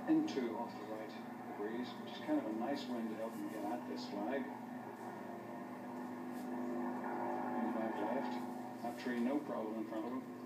into off the right, the breeze, which is kind of a nice wind to help him get at this flag. 25 left. That tree, no problem in front of him.